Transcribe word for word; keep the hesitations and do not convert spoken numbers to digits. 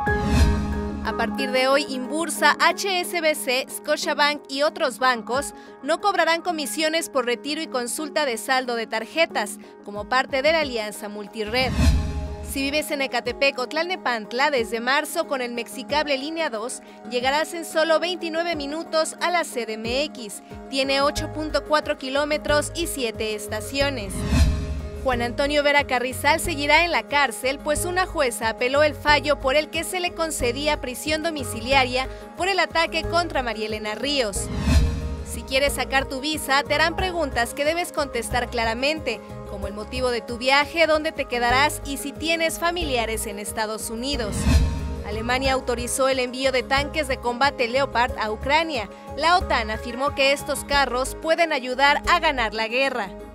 A partir de hoy, Inbursa, H S B C, Scotiabank y otros bancos no cobrarán comisiones por retiro y consulta de saldo de tarjetas, como parte de la alianza Multired. Si vives en Ecatepec o Tlalnepantla, desde marzo con el Mexicable Línea dos, llegarás en solo veintinueve minutos a la C D M X. Tiene ocho punto cuatro kilómetros y siete estaciones. Juan Antonio Vera Carrizal seguirá en la cárcel, pues una jueza apeló el fallo por el que se le concedía prisión domiciliaria por el ataque contra María Elena Ríos. Si quieres sacar tu visa, te harán preguntas que debes contestar claramente, como el motivo de tu viaje, dónde te quedarás y si tienes familiares en Estados Unidos. Alemania autorizó el envío de tanques de combate Leopard a Ucrania. La OTAN afirmó que estos carros pueden ayudar a ganar la guerra.